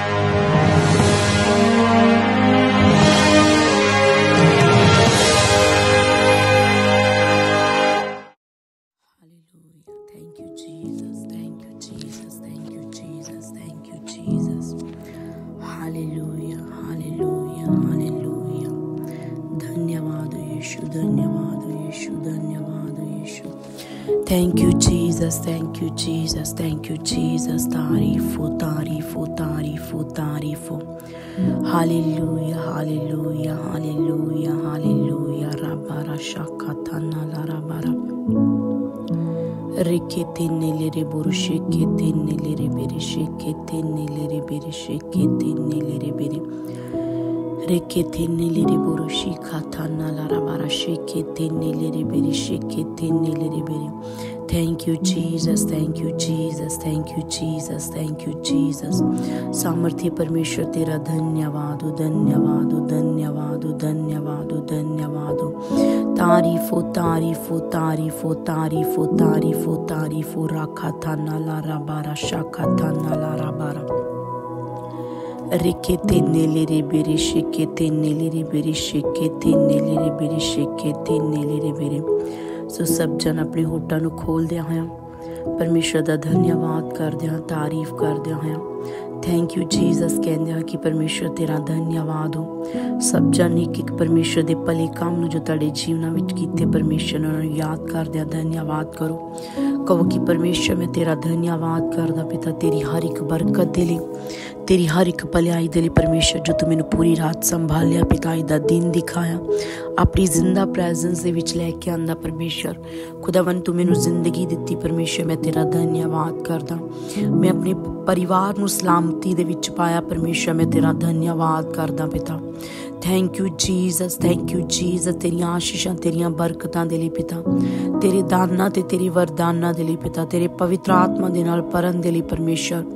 Thank you, Jesus. Thank you, Jesus. Thank you, Jesus. Tarifu, tarifu, tarifu, tarifu. Hallelujah, hallelujah, hallelujah, hallelujah. Rabara shakatana la rabara. Rekete nelere borushekete nelere bereshekete nelere bereshekete nelere bere. Rekete nelere borushi katana la rabara shekete nelere bereshekete nelere bere. Thank you, Jesus. Thank you, Jesus. Thank you, Jesus. Thank you, Jesus. सामर्थ्य परमेश्वर तेरा धन्यवाद हो, धन्यवाद हो, धन्यवाद हो, धन्यवाद हो, धन्यवाद हो। तारीफ हो, तारीफ हो, तारीफ हो, तारीफ हो, तारीफ हो, तारीफ हो। राखा था नाला राबारा, शाखा था नाला राबारा। रिकेते नेले रे बेरे शेकेते नेले रे बेरे शेकेते नेले रे बेरे शेकेते नेले रे बेरे। सो सब जन अपने होठां नूं खोलदे होया परमेश्वर दा धन्यवाद करदे हां, तारीफ करदे होया थैंक यू जीसस कहंदे हां कि परमेश्वर तेरा धन्यवाद हो। सब जन एक परमेश्वर दे भले काम नूं जो तुहाडे जीवनां विच कीते परमेश्वर नूं याद करदे धन्यवाद करो। कहो कि परमेश्वर मैं तेरा धन्यवाद करदा पिता तेरी हर एक बरकत दे लई, तेरी हर एक भलाई दे लई परमेश्वर जो तू मैनू पूरी रात संभालिया पिता इदा दिन दिखाया अपनी जिंदा प्रेजेंस दे विच लैके आंदा परमेश्वर खुदावन तू मैनू जिंदगी दित्ती परमेश्वर मैं तेरा धन्यवाद करदा। मैं अपने परिवार नू सलामती दे विच पाया परमेश्वर मैं तेरा धन्यवाद करदा पिता। Thank you Jesus, thank you Jesus. तेरियां आशीषां तेरियां बरकतां दे लई पिता, तेरे दाना ते तेरे वरदाना दे लई पिता, तेरे पवित्र आत्मा दे नाल भरन दे लई परमेश्वर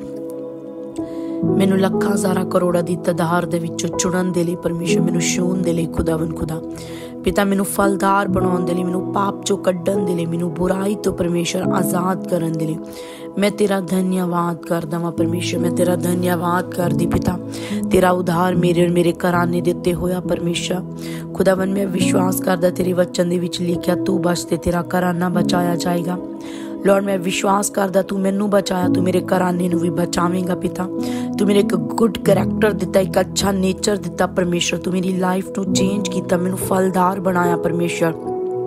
मैनू लखां हज़ारां करोड़ां दी तादाद दे विचों चुनन दे लई परमेश्वर मैनू छूण दे लई खुदावन खुदा पिता मैनू फलदार बनाउण दे लई, मैनू पाप चों कड्ढण दे लई, मैनू बुराई तो परमेश्वर आज़ाद करन दे लई मैं तेरा धन्यवाद करदा वां परमेश्वर। मैं तेरा धन्यवाद करदी पिता, तेरा उद्धार मेरे और मेरे घराने दे उत्ते होया परमेश्वर खुदावन। मैं विश्वास करदा तेरे वचन दे विच लिखिया तू बच ते तेरा घराना बचाया जाएगा। लॉर्ड मैं विश्वास करदा तू मैनू बचाया, तू मेरे घराने नू भी बचावेंगा पिता। तू मेरे एक गुड करैक्टर दिता, एक अच्छा नेचर दिता परमेश्वर। तू मेरी लाइफ नू चेंज किया, मैनू फलदार बनाया परमेश्वर।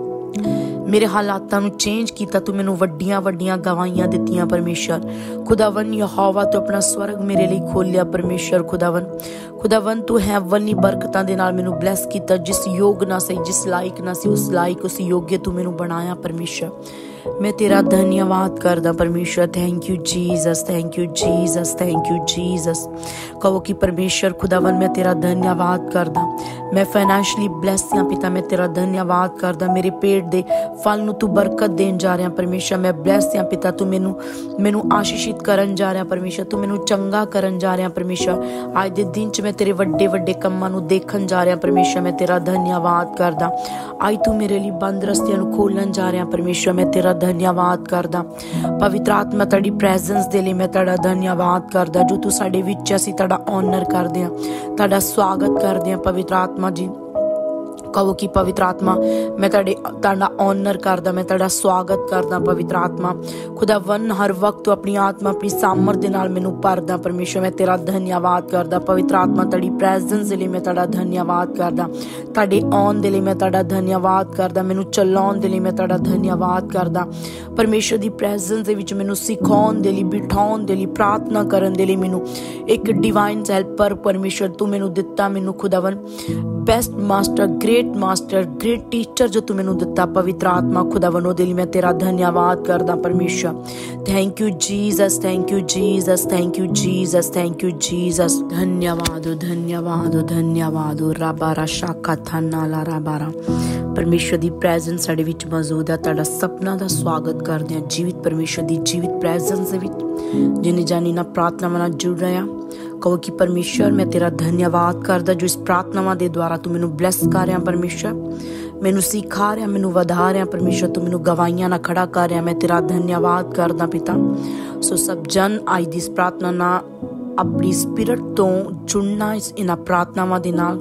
मेरे हालातां नू चेंज किया, तू मैनू वड्डियां वड्डियां गवाहियां दित्तियां परमेश्वर खुदावन। यहोवा तू अपना स्वर्ग मेरे लिए खोलिया परमेश्वर खुदावन। खुदावन तू हैवनली बरकतां दे नाल मैनू ब्लैस किया, जिस योग ना सही जिस लायक ना सी उस लायक उस योग्य तू मैनू बनाया परमेश्वर। मैं तेरा धन्यवाद करदा परमेश्वर। Thank you Jesus, thank you Jesus, thank you Jesus. कहो कि परमेश्वर खुदावन मैं तेरा धन्यवाद करदा। मैं फाइनैंशियली ब्लैस हां पिता, मैं तेरा धन्यवाद करदा। मेरे पेट दे फल नू तू बरकत देन जा रहा परमेश्वर। मैं ब्लैस हां पिता, तू मैनू आशीषित करन जा रहा परमेश्वर, तू मैनू चंगा करन जा रहा परमेश्वर। आज दे दिन च मैं तेरे वड्डे वड्डे कम्मां नू देखन जा रहा परमेश्वर। मैं तेरा धन्यवाद करदा। आज तू मेरे लिए बंद रस्तियां नू खोलन जा रहा परमेश्वर। मैं तेरा धन्यवाद करदा। पवित्र आत्मा तेरी प्रेजेंस दे लई मैं तेरा धन्यवाद करदा। जो तू साडे विच असीं तेरा ऑनर करदे हां, तेरा स्वागत करदे हां पवित्र आत्मा जी। कहो कि पवित्र आत्मा मैं तेरा ऑनर करदा, मैं तेरा स्वागत करदा पवित्र आत्मा खुदावन। हर वक्त अपनी आत्मा अपनी सामर्थ दे नाल मैनू भरदा परमेश्वर। मैं तेरा धन्यवाद करदा पवित्र आत्मा। तेरी प्रेजेंस दे लई मैं तेरा धन्यवाद करदा, तेरे आउण दे लई मैं तेरा धन्यवाद करदा, मैनू चलाउण दे लई मैं तेरा धन्यवाद करदा परमेश्वर। दी प्रेजेंस दे विच मैनू सिखाउण दे लई, बिठाउण दे लई, प्रार्थना करन दे लई मैनू एक डिवाइन हेल्पर परमेश्वर तू मैनू दित्ता। मैनू खुदावन बेस्ट मास्टर, ग्रेट टीचर जो तू मैनू दिता पवित्र आत्मा खुदावन, ओहदे लई मैं तेरा धन्यवाद करदा परमेश्वर। Thank you Jesus, thank you Jesus, thank you Jesus, thank you Jesus. धन्यवाद हो, धन्यवाद हो, धन्यवाद हो। राबारा शाखा था नाला राबारा परमेश्वर दी प्रेजेंस साडे विच मौजूद है। तुहाडा सपना दा स्वागत करदे हां जीवित परमेश्वर दी जीवित प्रेजेंस दे विच जिन्हें जानी ना प्रार्थनावां नाल जुड़ रहे हैं। कहो कि परमेश्वर मैं तेरा धन्यवाद करदा जो इस प्रार्थनावां दे द्वारा तू मैनू ब्लैस कर रहा परमेश्वर, मैनू सिखा रहा, मैनू वधा रहा परमेश्वर, तू मैनू गवाहियां ना खड़ा कर रहा। मैं तेरा धन्यवाद करदा पिता। सो सब जन आज दी इस प्रार्थना ना अपनी स्पिरिट तो जुड़ना इन्हां प्रार्थनावां दे नाल,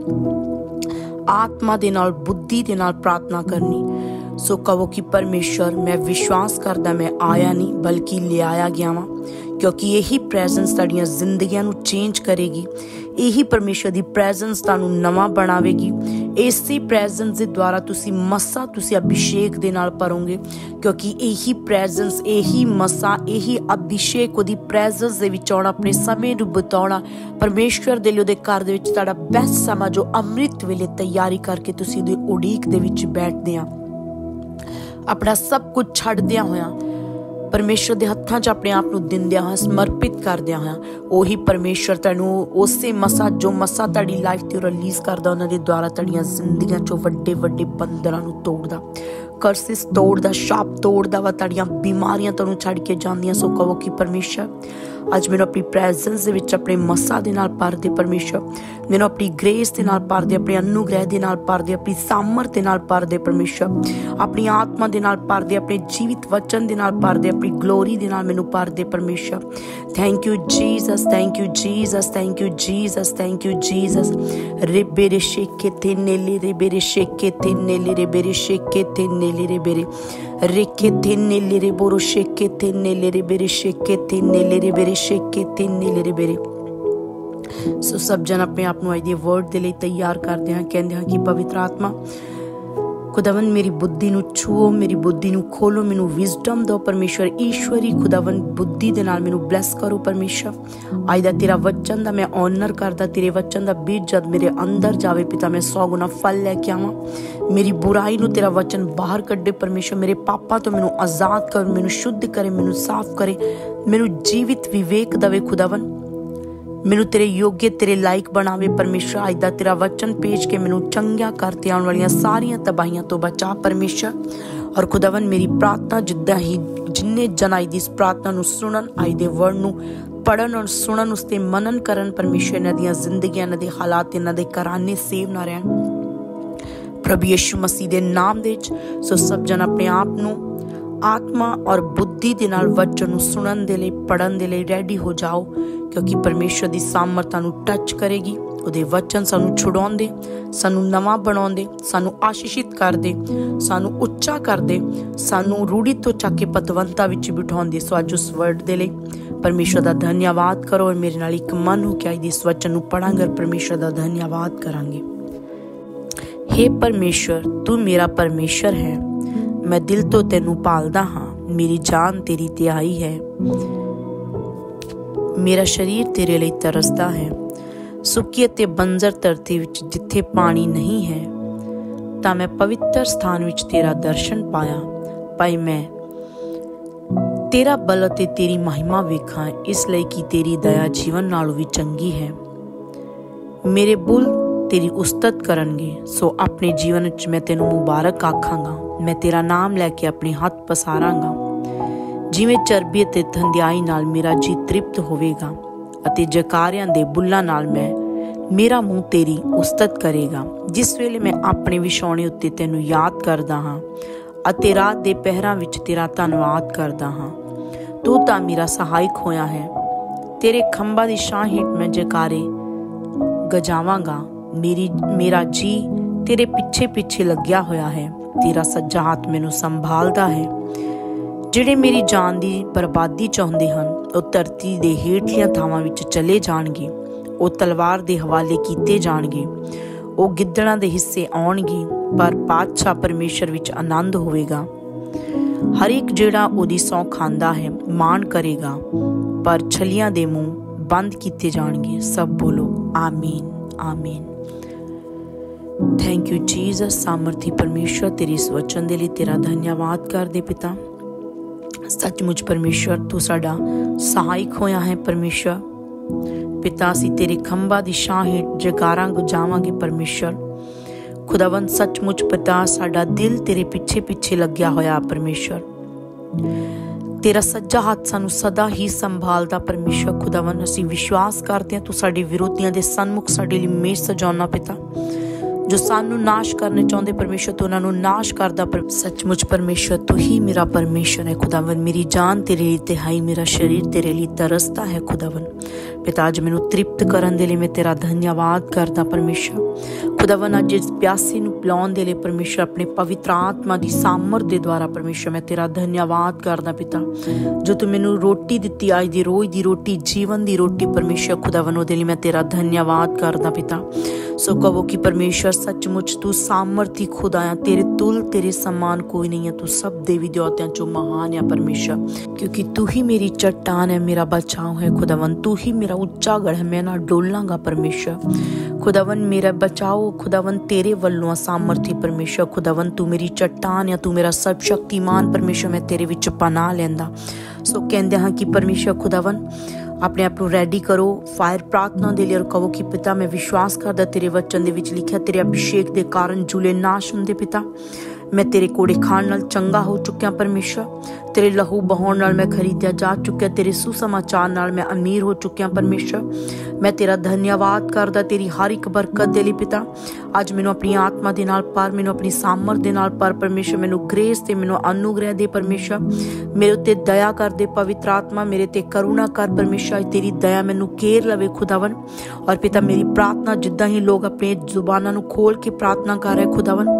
आत्मा दे नाल, बुद्धि दे नाल प्रार्थना करनी। सो कहो कि परमेश्वर मैं विश्वास करदा मैं आया नहीं बल्कि लियाया गया वां, क्योंकि यही प्रेजेंस तुहाडीआं जिंदगियां नूं चेंज करेगी। यही परमेश्वर दी प्रेजेंस तुहानूं नवां बनावेगी। इसी प्रेजेंस दे द्वारा तुसी मसा तुसी अभिषेक दे नाल भरोगे, क्योंकि यही प्रेजेंस, यही मसा, यही अभिषेक ओदी प्रेजेंस दे विच आउणा, अपने समय नूं बिताउणा, परमेश्वर दे लई ओदे घर दे विच तुहाडा बेस्ट समा जो अमृत वेले तैयारी करके तुसी ओदी उड़ीक दे विच बैठदे आ, अपना सब कुछ छड्डदियां होया परमेश्वर के हत्थां 'च अपने आप नूं दिंदियां होया, समर्पित करदियां होया, ओही परमेश्वर तुहानूं उसे मसा जो मसा तुहाडी लाइफ ते रिलीज़ करदा, उन्हां दे द्वारा तुहाडीआं जिंदगियां 'चों वड्डे वड्डे बंधनां नूं तोड़दा, कर्सिस तोड़दा, शाप तोड़दा वा, तुहाडीआं बीमारियां तुहानूं छड्ड के जांदियां। सो कहो कि परमेश्वर अज मैनूं अपनी प्रेजेंस दे विच अपने मसा दे नाल भर दे, परमेश्वर मैनूं अपनी ग्रेस दे नाल भर दे, अपने अनुग्रह दे नाल भर दे, अपनी सामर्थ दे नाल भर दे, परमेश्वर अपनी आत्मा दे नाल भर दे, अपने जीवित वचन दे नाल भर दे, अपनी ग्लोरी दे नाल मैनूं भर दे, परमेश्वर। Thank you Jesus, thank you Jesus, thank you Jesus, thank you Jesus. रेबे रे शेके थे नेले रेबे रे शेके थे नेले रेबे रे शेके थे नेले रेबे रे रेके थे नेले रे बोरो शेके थे नेले रेबे रे शेके थे नेले रेबे रे शेके थे नेले रेबे रे। सो सब जन अपने आप नूं अज दे वर्ड दे लई तैयार करदे हैं, कहंदे हैं कि पवित्र आत्मा खुदावन मेरी बुद्धि नूं छूओ, मेरी बुद्धि नूं खोलो, मैनूं विजडम दो परमेश्वर, ईश्वरी खुदावन बुद्धि दे नाल मैनूं ब्लैस करो परमेश्वर। अज दा तेरा वचन दा मैं ऑनर करदा, तेरे वचन दा बीज जद मेरे अंदर जावे पिता, मैं 100 गुना फल लैके आवां। मेरी बुराई नूं तेरा वचन बाहर कड्डे परमेश्वर, मेरे पापां तो मैनूं आजाद कर, मैनूं शुद्ध करे, मैनूं साफ करे, मैनूं जीवित विवेक दवे खुदावन, मैनूं तेरे योग्य तेरे लायक बनावे परमेश्वर। अज दा तेरा वचन पेश के मैनूं चंगा करते आउण वालियां सारियां तबाहियां तो बचा परमेश्वर। और खुदावन मेरी प्रार्थना जिद्दां ही जिन्ने जन अज दी इस प्रार्थना नूं सुनन, अज दे वर्ड नूं पढ़न और सुनन, उसते मनन करन परमेश्वर, इन्हां दियां जिंदगियां, इन्हां दे हालात, इन्हां दे घराने सेव ना रहन प्रभु यीशु मसीह दे नाम दे विच। सो सब जन अपने आप नूं आत्मा और बुद्धि दे नाल वचन नूं सुनन दे लई, पढ़न दे लई रेडी हो जाओ, क्योंकि परमेश्वर दी सामर्थ नूं टच करेगी। ਉਹਦੇ वचन सानू छुड़ाउंदे, सानू नवा बनाउंदे, सानू आशीषित करदे, सानू उच्चा करदे, सानू रूढ़ी तो चक के पतवंता विच बिठाउंदे। सो अज उस वर्ड दे लई परमेश्वर दा धन्यवाद करो और मेरे नाल एक मन हो के अज इस वचन नू पढ़ांगे और परमेश्वर दा धन्यवाद करांगे। हे परमेश्वर, तू मेरा परमेश्वर है, मैं दिल तो तेनू पालदा हाँ, मेरी जान तेरी तिहाई है, मेरा शरीर तेरे लिए तरसदा है। सुकी ते बंजर धरती विच जिथे पानी नहीं है, तां मैं पवित्र स्थान विच तेरा दर्शन पाया। भाई मैं तेरा बल ते तेरी महिमा वेखां, इसलिए कि तेरी दया जीवन नालों भी चंगी है। मेरे बुल तेरी उस्तत करनगे, सो अपने जीवन विच मैं तेनू मुबारक आखांगा। मैं तेरा नाम लैके अपने हथ पसारांगा। जिवें चरबी ते धंधियाई नाल मेरा जी तृप्त होवेगा अते जकारियां दे बुल्लां नाल मेरा मुंह तेरी उस्तत करेगा। जिस वेले मैं अपने विछौणे उत्ते तेनू याद करदा हाँ अते रात दे पहरां विच तेरा धन्नवाद करदा हाँ। तू तां मेरा सहायक होया है, तेरे खंभा दी छां हेठ मैं जकारे गजावांगा। मेरा जी तेरे पिछे पिछे लग्या होया है, तेरा सज्जा हाथ मैनू संभालदा है। ਜਿਹੜੇ ਮੇਰੀ ਜਾਨ ਦੀ ਬਰਬਾਦੀ ਚਾਹੁੰਦੇ ਹਨ, ਉਹ ਧਰਤੀ ਦੇ ਹੇਠਲੀਆਂ ਥਾਵਾਂ ਵਿੱਚ ਚਲੇ ਜਾਣਗੇ। ਉਹ ਤਲਵਾਰ ਦੇ ਹਵਾਲੇ ਕੀਤੇ ਜਾਣਗੇ, ਉਹ ਗਿੱਦੜਾਂ ਦੇ ਹਿੱਸੇ ਆਉਣਗੇ, ਪਰ ਪਾਤਸ਼ਾਹ ਪਰਮੇਸ਼ਰ ਵਿੱਚ ਆਨੰਦ ਹੋਵੇਗਾ। ਹਰ ਇੱਕ ਜਿਹੜਾ ਉਹਦੀ ਸਹੁੰ ਖਾਂਦਾ ਹੈ ਮਾਣ ਕਰੇਗਾ, ਪਰ ਛਲੀਆਂ ਦੇ ਮੂੰਹ ਬੰਦ ਕੀਤੇ ਜਾਣਗੇ। ਸਭ ਬੋਲੋ ਆਮੀਨ ਆਮੀਨ। Thank you Jesus. ਸਾਮਰਥੀ ਪਰਮੇਸ਼ਰ, तेरे इस वचन ਦੇ ਲਈ तेरा धन्यवाद ਕਰਦੇ पिता। सचमुच परमेश्वर तू साडा सहायक होया है परमेश्वर। पिता असीं तेरे खंभा दी छां हेठ जकारां गजावांगे परमेश्वर। खुदावन सचमुच पिता साडा दिल तेरे पिछे पिछे लग्या होया परमेश्वर। तेरा सज्जा हाथ सानू सदा ही संभालदा परमेश्वर। खुदावन असीं विश्वास करदे हां तू साडे विरोधियां दे सन्मुख साडे लई मेज सजाउणा पिता। जो सानू नाश करने चाहते परमेश्वर तू उन्होंने नाश करदा। सचमुच परमेश्वर तू ही मेरा परमेश्वर है खुदावन। मेरी जान तेरे लिए तिहाई, मेरा शरीर तेरे लिए तरसता है खुदावन। पिता अज मैनू तृप्त करन दे लिए मैं तेरा धन्यवाद करदा परमेश्वर। खुदावन अज इस प्यासी नू पिलाउण दे लिए परमेश्वर अपने पवित्र आत्मा की सामर्थ के द्वारा परमेश्वर मैं तेरा धन्यवाद करदा पिता। जो तू मैनू रोटी दित्ती अज दी रोज दी रोटी, जीवन की रोटी परमेश्वर खुदावन उहदे लिए मैं तेरा धन्यवाद करदा पिता। सो कहो कि परमेश्वर सचमुच तू सामर्थी खुदा है, तेरे तुल तेरे समान कोई नहीं है। तू सब देवी देवताओं चो महान है परमेश्वर, क्योंकि तू ही मेरी चट्टान है, मेरा बचाव है खुदावन। तू ही मेरा उच्चा गढ़ है, मैं ना डोलांगा परमेश्वर। खुदावन मेरा बचाओ खुदावन तेरे वल्लों सामर्थी परमेश्वर। खुदावन तू मेरी चट्टान है, तू मेरा सब शक्तिमान परमेश्वर। मैं तेरे विच पनाह लैंदा। सो कहंदे हां कि परमेश्वर खुदावन अपने आप को रेडी करो फायर प्रार्थना दे लिए और कहो कि पिता मैं विश्वास करदा तेरे वचन दे विच लिखिया तेरे अभिषेक दे कारण जूले नाश हुंदे पिता। मैं तेरे कोड़े खाण नाल चंगा हो चुकिया परमेश्वर। तेरे लहू बहाउण नाल मैं खरीदिया जा चुकिया। तेरे सुसमाचार नाल मैं अमीर हो चुकिया परमेश्वर। मैं तेरा धन्यवाद करदा तेरी हर एक बरकत दे लई पिता। अज मैनू अपनी आत्मा दे नाल पर, मैनू अपनी सामर्थ दे नाल पर परमेश्वर। मैनू ग्रेस ते मैनू अनुग्रह दे परमेश्वर। मेरे उत्ते दया कर दे पवित्र आत्मा, मेरे ते करुणा कर परमेश्वर। तेरी दया मैनू घेर लवे खुदावन। और पिता मेरी प्रार्थना जिद्दां ही लोग अपनी जुबानां नू खोल के प्रार्थना कर रहे खुदावन,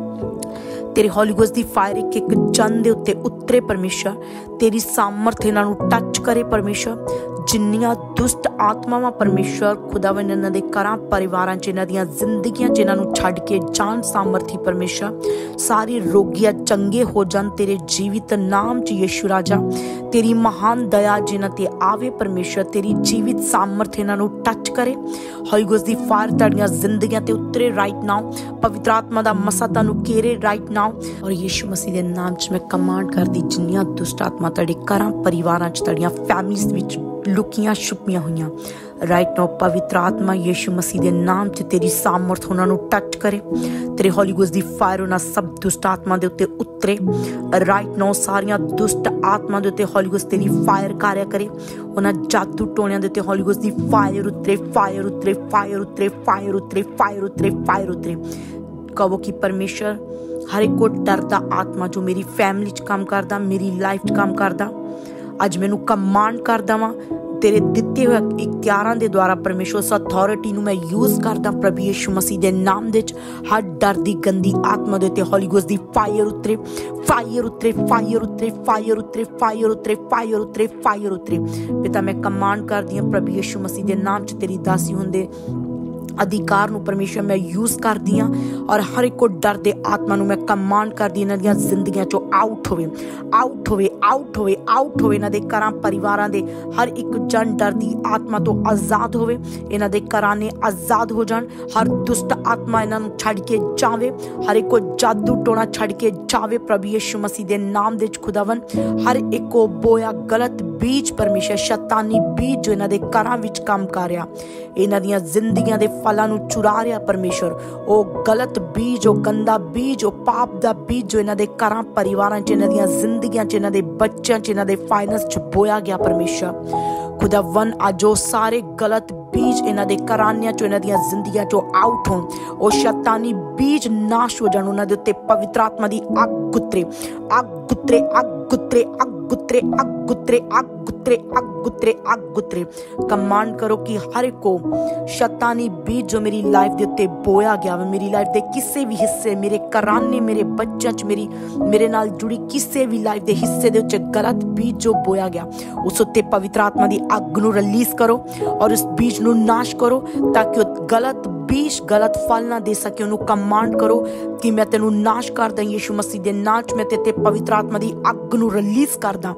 तेरे हॉली गोस्ट दी फायर एक एक जन दे उत्ते उतरे परमेश्वर। तेरी सामर्थ इन्हां नू टच करे परमेश्वर। जिन्नियां दुष्ट आत्मावां परमेश्वर खुदावन इन्हां दे घरां परिवारां च, इन्हां दियां जिंदगियां च इन्हां नू छड्ड के जान सामर्थी परमेश्वर। सारे रोगियां चंगे हो जान तेरे जीवित नाम च यीशु राजा। तेरी महान दया जिन्हां ते आवे परमेश्वर। तेरी जीवित सामर्थ इन्हां नू टच करे। हॉली गोस्ट दी फायर तुहाडीआं जिंदगियां ते उतरे राइट नाउ। पवित्र आत्मा दा मसा तुहानू घेरे राइट नाउ। और यीशु मसीह दे नाम च मैं कमांड करदी जिन्नियां दुष्ट आत्मा तुहाडे घरां परिवारां च, तुहाडीआं फैमिलीज़ विच लुकियां छुपियां हुईयां राइट नाउ पवित्र आत्मा यीशु मसीह दे नाम च तेरी सामर्थ उन्हां नू टच करे। तेरे हॉली गोस्ट दी फायर उन्हां सब दुष्ट आत्मा दे उत्ते उतरे राइट नाउ। सारियां दुष्ट आत्मा दे उत्ते हॉली गोस्ट तेरी फायर कार्य करे। उन्हां जादू टोणियां दे उत्ते हॉली गोस्ट दी फायर उतरे, फायर उतरे, फायर उतरे, फायर उतरे, फायर उतरे, फायर उतरे। कहो कि परमेश्वर हर एक को डरदा आत्मा जो मेरी फैमिली च काम करदा, मेरी लाइफ च काम करदा, अज मैनू कमांड करदा वां तेरे दिते हुए इख्तियारां दे द्वारा परमेश्वर उस अथॉरिटी नू मैं यूज करदा प्रभु यीशु मसीह दे नाम दे। हर डर दी गंदी आत्मा दे उत्ते हॉली गोस्ट दी फायर उतरे, फायर उतरे, फायर उतरे, फायर उतरे, फायर उतरे, फायर उतरे, फायर उतरे। पिता मैं कमांड करदी हां प्रभु यीशु मसीह दे नाम च तेरी दासी हुंदे अधिकार नू परमेश्वर मैं यूज कर दिया। और हर एक को डर दे आत्मा नू मैं कमांड कर दी इन्हां दियां जिंदगियां चो आउट होवे, आउट होवे, आउट होवे, आउट होवे। इन्हां दे घरां परिवारां दे हर एक जन डर दी आत्मा तो आजाद होवे। इन्हां दे घरां ने आजाद हो जान। हर दुष्ट आत्मा इन्हां नू छड्ड के जावे। हर एक को जादू टोना छड्ड के जावे प्रभु यीशु मसीह दे नाम दे खुदावन। हर एक को बोया गलत बीज परमेश्वर, शैतानी बीज जो इन्हां दे घरां विच काम कर रहा, इन्हां दियां जिंदगियां दे फलां नू चुरा रहा परमेश्वर। ओ गलत बीज, ओ गंदा बीज, ओ पाप दा बीज जो इन्हां दे घरां परिवारां च, इन्हां दियां जिंदगियां च, इन्हां दे बच्चें च, इन्हां दे फाइनेंस च बोया गया परमेश्वर। खुदावन अज ओ सारे गलत बीज इन्हां दे घरानियां चो, इन्हां दियां जिंदगियां चो आउट होण। ओ शैतानी बीज नाश हो जाण। उन्हां दे उत्ते पवित्र आत्मा दी अग गुतरे, अग गुतरे, अग गुतरे, अग गुतरे, अग गुतरे, अग गुतरे, अग गुतरे, अग गुतरे। कमांड करो कि हर एक को शैतानी बीज जो मेरी लाइफ दे उत्ते बोया गया वा, मेरी लाइफ दे किसी भी हिस्से, मेरे घराने, मेरे बच्चों च, मेरे नाल जुड़ी किसी भी लाइफ दे हिस्से दे उत्ते गलत बीज जो बोया गया, उस उत्ते पवित्र आत्मा दी अग नू रिलीज करो और उस बीज नू नाश करो ताकि वो गलत बीज गलत फल ना दे सके। उन्होंने कमांड करो कि मैं तेनू नाश कर दा यीशु मसीह दे नाम च। मैं ते पवित्र आत्मा दी अग नू रिलीज कर दा।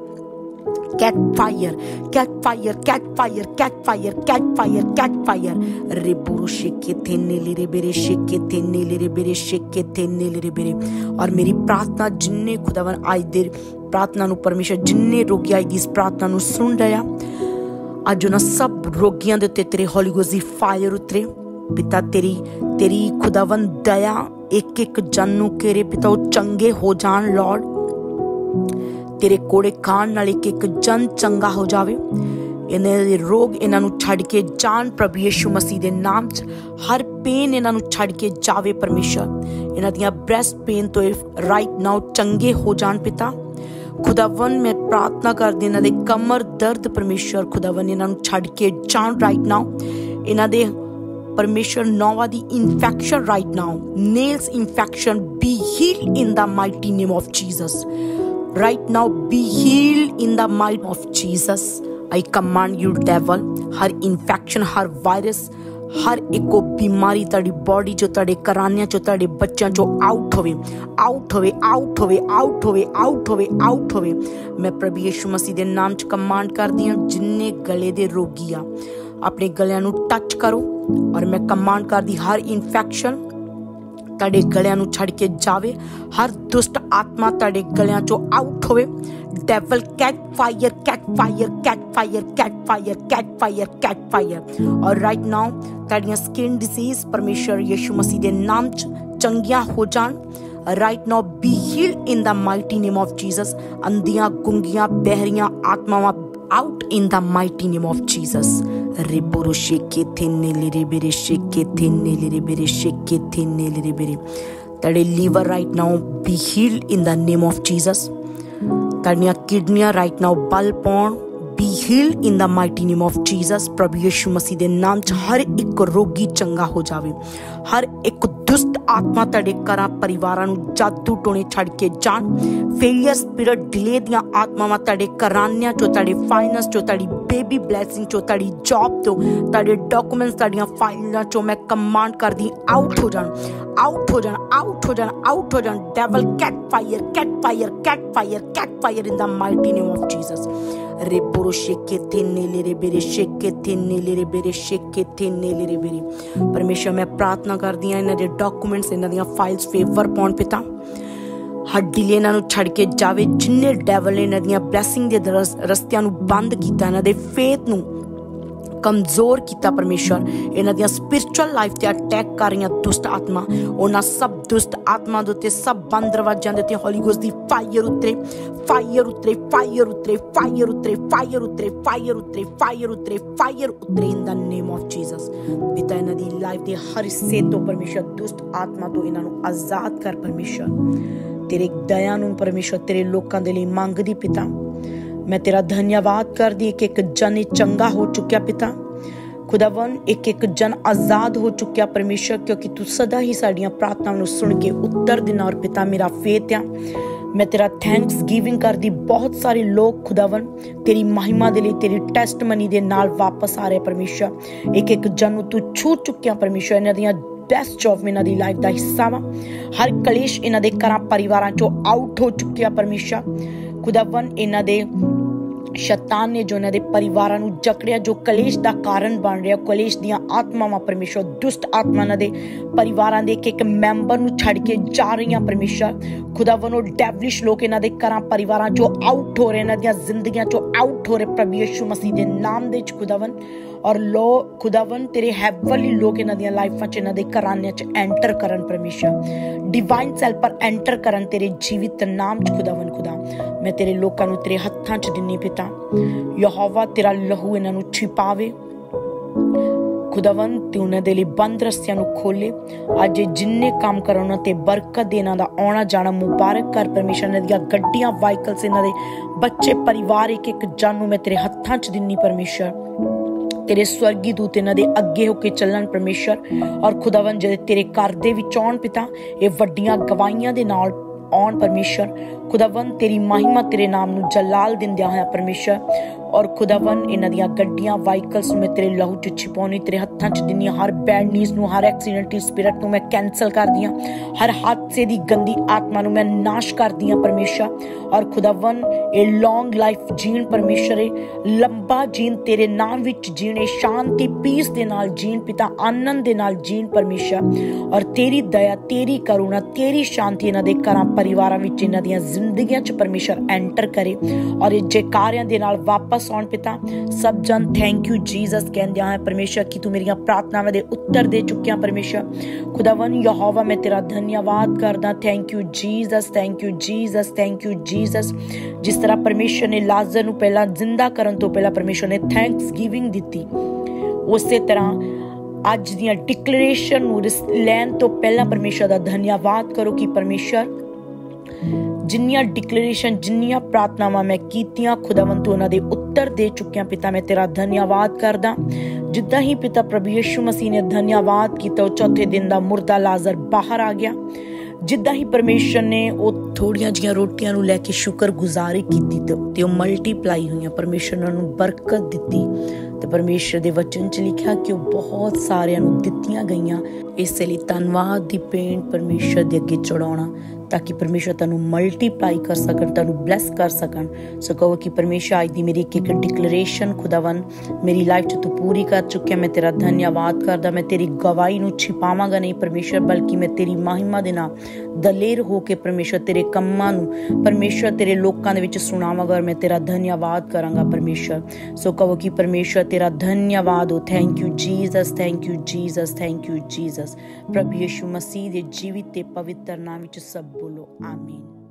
Catch fire, catch fire, catch fire, catch fire, catch fire, catch fire. रे बुरु शेके थे नेले रे बेरे, शेके थे नेले रे बेरे, शेके थे नेले रे बेरे। और मेरी प्रार्थना जिन्ने खुदावन आज दे प्रार्थना नू परमेश्वर जिन्ने रोगी आज दी इस प्रार्थना नू सुन रहा, अज उन्हां सब रोगियां दे उत्ते तेरे हॉली गोस्ट दी फायर उतरे पिता। तेरी खुदावन दया एक एक जन नू घेरे पिता, वो चंगे हो जान लॉर्ड। तेरे कोड़े खाण नाल एक एक जन चंगा हो जावे। इन्हां दे रोग इन्हां नू छड्ड के जान प्रभु यीशु मसीह दे नाम च। हर पेन इन्हां नूं छड़ के जावे परमेश्वर। इन्हां दियां ब्रेस्ट पेन तो राइट नाउ चंगे हो जाण पिता। खुदावन मैं प्रार्थना करदी इन्हां दे कमर दर्द परमेश्वर खुदावन इन्हां नूं छड़ के जाण राइट नाउ। इन्हां दे परमेश्वर नौवां दी infection right now, nails infection be healed in the mighty name of Jesus right now, be healed in the might of Jesus. I command you devil, हर इन्फेक्शन, हर वायरस, हर एक बीमारी ताड़ी बॉडी चो, ताड़े करानियां चो, ताड़े बच्चों चो आउट होवे, आउट होवे, आउट होवे, आउट होवे, आउट होवे, आउट होवे। मैं प्रभु यीशु मसीह दे नाम च कमांड कर दी हां, जिन्ने गले दे रोगी आ अपने गलियां नूं टच करो और मैं कमांड कर दी हर इन्फेक्शन ताड़े गलियां नूं छड़ के जावे, हर दुष्ट आत्मा ताड़े गलियां चो आउट होवे। Devil catch fire, catch fire, catch fire, catch fire, catch fire, catch fire. और राइट नाउ ताड़ियां स्किन डिसीज परमेश्वर यीशु मसीह दे नाम च चंगियां हो जान। Right now be healed in the mighty name of Jesus. अंधियां, गुंगियां, बहरियां आत्मावां out in the mighty name of Jesus. Reboro sheke thenne lere bere sheke thenne lere bere sheke thenne lere bere. Tade liver right now be healed in the name of Jesus. Tadiya kidney right now bal paun be healed in the mighty name of Jesus. प्रभु यीशु मसीह दे नाम च हर एक रोगी चंगा हो जावे। हर एक दुष्ट आत्मा तड़े करा परिवारां नूं जादू टोने छड़ के जान। फेलियर स्पिरिट डिले दियां आत्मावां तड़े करानियां चो, तड़े फाइनेंस चो, तड़ी बेबी ब्लेसिंग चो, तड़ी जॉब तो, तड़े डॉक्यूमेंट्स तड़ियां फाइलां चो मैं कमांड कर दी आउट हो जान, आउट हो जान, आउट हो जान, आउट हो जान। Devil catch fire, catch fire, catch fire, catch fire in the mighty name of Jesus. रेबोरो शेके थेने लेरे बेरे शेके थेने लेरे बेरे शेके थेने लेरे बेरे। परमेश्वर मैं प्रार्थना कर दियां इन्हां दे डॉक्यूमेंट्स, इन्हां दियां फाइल्स फेवर पाउण पिता। हर डिले इन्हां नूं छड़ के जावे। जिन्ने डेविल ने इन्हां दियां ब्लैसिंग दे रस्तियां नूं बंद कीता, इन्हां दे फेथ नूं कमजोर किया परमेश्वर, इन्हां दियां स्पिरिचुअल लाइफ ते अटैक कर रही दुष्ट आत्मा, उन्हां सब दुष्ट आत्मा दे उत्ते, सब बंद दरवाज़ियां दे उत्ते होली गोस्ट दी फायर उतरे, फायर उतरे, फायर उतरे, फायर उतरे, फायर उतरे, फायर उतरे, फायर उतरे, फायर उतरे in the name of Jesus. पिता इन्हां दी लाइफ दे हर हिस्से तो परमेश्वर दुष्ट आत्मा तो इन्हां नूं आजाद कर परमेश्वर। तेरे दया नूं परमेश्वर तेरे लोकां दे लई मंगदी पिता। मैं तेरा धन्यवाद कर दी, एक जन चंगा हो चुकिया पिता। खुदावन एक जन आजाद हो चुकिया परमेश्वर, क्योंकि तू सदा ही साड़ियां प्रार्थनावां नूं सुन के उत्तर देना। और पिता मेरा फेथ आ, मैं तेरा थैंक्स गिविंग कर दी। बहुत सारे लोग खुदावन तेरी महिमा दे लई तेरी टेस्टमनी दे नाल वापस आ रहे परमेश्वर। एक जन नूं तू छू चुकिया परमेश्वर। इन्हां दियां बेस्ट जॉब इन्हां दी लाइफ दा हिस्सा वा। हर कलेश इन्हां दे घरां परिवारां चों आउट हो चुकिया परमेश्वर। खुदावन इन्हां दे शैतान ने जो इन्हां दे परिवारां नूं जकड़िया, जो कलेश दा कारण बन रहा, कलेश दियां आत्मावां परमेश्वर, दुष्ट आत्मा इन्हां दे परिवारां दे एक मैंबर नूं छड़ के जा रही परमेश्वर। खुदावन और डेविलिश लोग इन्हां दे घरां परिवारां चों आउट हो रहे, इन्हां दियां जिंदगियां चों आउट हो रहे प्रभु यीशु मसीह दे नाम दे च खुदावन। और लो खुदावन तेरे हैवनली लोग इन्हां दियां लाइफां च, इन्हां दे घरानियां च एंटर करन परमेश्वर। डिवाइन सेल पर एंटर करन तेरे जीवित नाम च खुदावन। खुदा मैं तेरे लोकां नूं तेरे हत्थां च दिन्नी पिता। यहोवा तेरा लहू इन्हां नूं छिपावे खुदावन, ते उन्हां दे लई बंद रस्तियां नूं खोले। अज जिन्ने काम करन उन्हां ते बरकत दे, इन्हां दा आउणा जाणा मुबारक कर परमेश्वर। इन्हां दियां गड्डियां, वाहीकल्स, इन्हां दे बच्चे, परिवार, एक जन नूं मैं तेरे हत्थां च दिन्नी परमेश्वर। तेरे स्वर्गी दूत इन्हां दे अगे होके चलन परमेश्वर। और खुदावन जेदे तेरे घर दे विच आउण पिता, ये वड्डियां गवाहियां दे नाल आउण परमेश्वर। खुदावन तेरी महिमा तेरे नाम नूं जलाल दिंदियां होया परमेश्वर। और खुदावन इन्हां दियां गड्डियां, वाहीकल्स में तेरे लहू च छिपाउणी, तेरे हत्थां च दिन्नी। हर बैड न्यूज़ नूं, हर एक्सीडेंटल स्पिरिट नूं मैं कैंसल कर दियां। हर हादसे दी गंदी आत्मा नूं मैं नाश कर दियां परमेश्वर। और खुदावन ए लॉन्ग लाइफ जीण परमेश्वर, लंबा जीण तेरे नाम विच जीणे, शांति पीस दे नाल जीण पिता, आनंद दे नाल जीण परमेश्वर। और तेरी दया, तेरी करुणा, तेरी शांति इन्हां दे घरां परिवारां विच, इन्हां दियां जिंदगियां च परमेश्वर एंटर करे। और ये जयकारियां दे नाल वापस आउण पिता। सब जन थैंक यू जीसस कहंदे हैं परमेश्वर कि तू मेरियां प्रार्थनावां दे उत्तर दे चुकिया परमेश्वर। खुदावन यहोवा मैं तेरा धन्यवाद करदा। Thank you Jesus, thank you Jesus, thank you Jesus. जिस तरह परमेश्वर ने लाजर नूं पहला जिंदा करन तो पहला परमेश्वर ने थैंक्स गिविंग दित्ती, उसे तरह ਅੱਜ ਦੀਆਂ ਡਿਕਲੇਰੇਸ਼ਨ ਨੂੰ ਲੈਣ ਤੋਂ ਪਹਿਲਾਂ ਪਰਮੇਸ਼ਰ ਦਾ ਧੰਨਵਾਦ ਕਰੋ ਕਿ ਪਰਮੇਸ਼ਰ ਜਿੰਨੀਆਂ ਡਿਕਲੇਰੇਸ਼ਨ ਜਿੰਨੀਆਂ ਪ੍ਰਾਰਥਨਾਵਾਂ ਮੈਂ ਕੀਤੀਆਂ ਖੁਦਾਵੰਦ ਤੂੰ ਉਹਨਾਂ ਦੇ ਉੱਤਰ ਦੇ ਚੁੱਕਿਆ। ਪਿਤਾ ਮੈਂ ਤੇਰਾ ਧੰਨਵਾਦ ਕਰਦਾ, ਜਿੱਦਾਂ ਹੀ ਪਿਤਾ ਪ੍ਰਭੂ ਯਿਸੂ ਮਸੀਹ ਨੇ ਧੰਨਵਾਦ ਕੀਤਾ, ਉਹ ਚੌਥੇ ਦਿਨ ਦਾ ਮੁਰਦਾ ਲਾਜ਼ਰ ਬਾਹਰ ਆ ਗਿਆ। ਜਿੱਦਾਂ ਹੀ ਪਰਮੇਸ਼ਰ ਨੇ ਉਹ ਥੋੜੀਆਂ ਜਿਹੀਆਂ ਰੋਟੀਆਂ ਨੂੰ ਲੈ ਕੇ ਸ਼ੁਕਰਗੁਜ਼ਾਰੀ ਕੀਤੀ ਤੇ ਉਹ ਮਲਟੀਪਲਾਈ ਹੋਈਆਂ, ਪਰਮੇਸ਼ਰ ਨੇ ਉਹਨੂੰ ਬਰਕਤ ਦਿੱਤੀ। ਤੇ ਪਰਮੇਸ਼ਰ ਦੇ ਵਚਨ 'ਚ ਲਿਖਿਆ ਕਿ ਉਹ ਬਹੁਤ ਸਾਰਿਆਂ ਨੂੰ ਦਿੱਤੀਆਂ ਗਈਆਂ। ਇਸ ਲਈ ਧੰਨਵਾਦ ਦੀ ਭੇਂਟ ਪਰਮੇਸ਼ਰ ਦੇ ਅੱਗੇ ਚੜਾਉਣਾ ਤਾਂ ਕਿ ਪਰਮੇਸ਼ਰ ਤੁਹਾਨੂੰ ਮਲਟੀਪਲਾਈ ਕਰ ਸਕਣ, ਤੁਹਾਨੂੰ ਬਲੈਸ ਕਰ ਸਕਣ। ਸੋ ਕਹੋ ਕਿ ਪਰਮੇਸ਼ਰ ਅੱਜ ਦੀ ਮੇਰੀ ਇੱਕ ਡਿਕਲੇਰੇਸ਼ਨ ਖੁਦਾਵੰ ਮੇਰੀ ਲਾਈਫ 'ਚ ਤੂੰ ਪੂਰੀ ਕਰ ਚੁੱਕਿਆ। ਮੈਂ ਤੇਰਾ ਧੰਨਵਾਦ ਕਰਦਾ। ਮੈਂ ਤੇਰੀ ਗਵਾਹੀ ਨੂੰ ਛਿਪਾਵਾਂਗਾ ਨਹੀਂ ਪਰਮੇਸ਼ਰ, ਬਲਕਿ ਮੈਂ ਤੇਰੀ ਮਹਿਮਾ ਦੇ ਨਾਲ ਦਲੇਰ ਹੋ ਕੇ ਪਰਮੇਸ਼ਰ ਤੇਰੇ ਕੰਮਾਂ ਨੂੰ ਪਰਮੇਸ਼ਰ ਤੇਰੇ ਲੋਕਾਂ ਦੇ ਵਿੱਚ ਸੁਣਾਵਾਂਗਾ। ਮੈਂ ਤੇਰਾ ਧੰਨਵਾਦ ਕਰਾਂਗਾ ਪਰਮੇਸ਼ਰ। ਸੋ ਕਹੋ ਕਿ ਪਰਮੇਸ਼ਰ ਤੇਰਾ ਧੰਨਵਾਦ ਹੋ। Thank you Jesus, thank you Jesus, thank you Jesus. ਪ੍ਰਭੂ ਯਿਸੂ ਮਸੀਹ ਦੇ ਜੀਵਿਤ ਤੇ ਪਵਿੱਤਰ ਨਾਮ ਵਿੱਚ ਸਭ ਬੋਲੋ ਆਮੀਨ।